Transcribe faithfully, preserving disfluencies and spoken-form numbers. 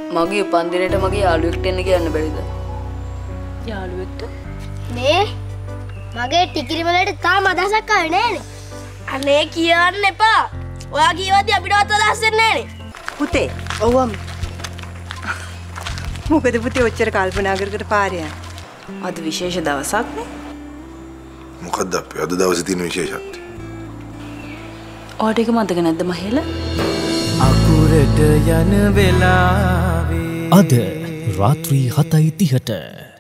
මගේ උපන්දිනේට මගේ යාළුවෙක්ට එන්න කියන්න බැරිද? යාළුවෙක්ට? නේ මගේ ටිකිරි වලට තාම අදහසක් ආවේ නෑනේ. අනේ කියන්න එපා. ඔයා කියවද්දි අපිටවත් අදහස් වෙන්නේ නෑනේ. පුතේ. ඔව් අම්ම. මොකද පුතේ ඔච්චර කල්පනා කර කර පාරේ යන්නේ? අද විශේෂ දවසක් නේ. මොකද්ද අපේ අද දවසේ තියෙන විශේෂත්වය? ඔයාට ඒක මතක නැද්ද මහේල? අකුරට යන වෙලාවේ අද රාත්‍රී හතයි තිහට